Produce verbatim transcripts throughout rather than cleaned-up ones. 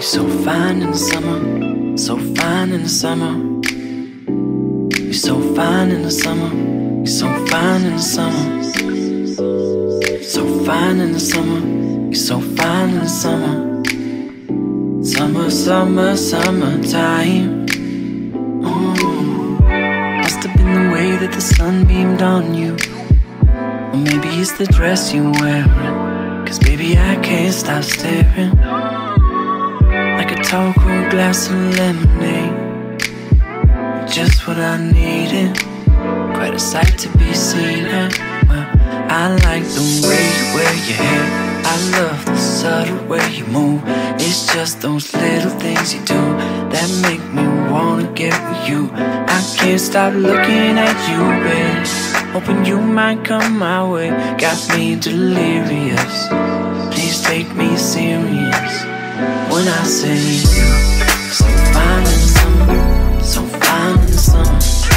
so fine in the summer, so fine in the summer. You're so fine in the summer, you're so fine in the summer. So fine in the summer, you're so fine in the summer. Summer, summer, summertime. Ooh. Must have been the way that the sun beamed on you. Or maybe it's the dress you're wearing. Cause baby I can't stop staring. Like a tall cool glass of lemonade. Just what I needed. Quite a sight to be seen at. Well, I like the way you wear your hair. I love the subtle way you move. It's just those little things you do that make me wanna get with you. I can't stop looking at you, babe. Hoping you might come my way. Got me delirious. Please take me serious when I say so fine in the summer, so fine in the summer.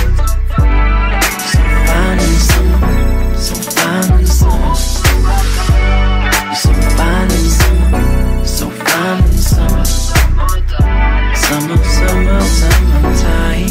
So fine in the summer, so fine in the summer. You're so fine in the summer, so fine in the summer. Summer, summer, summertime.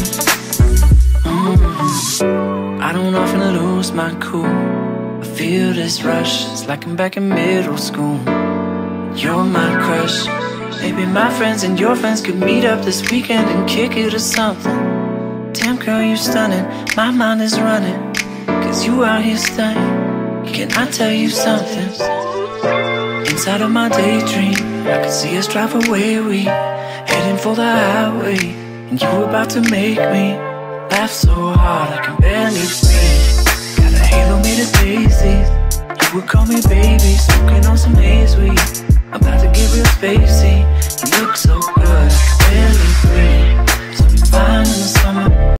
Mm-hmm. I don't often lose my cool. I feel this rush, it's like I'm back in middle school. You're my crush. Maybe my friends and your friends could meet up this weekend and kick it or something. Damn girl, you stunning, my mind is running. Cause you out here stunning. Can I tell you something? Inside of my daydream, I could see us drive away, we heading for the highway. And you were about to make me laugh so hard I can barely breathe. Got a halo made of daisies. You would call me baby, smoking on some haze weed. About to get real spacey.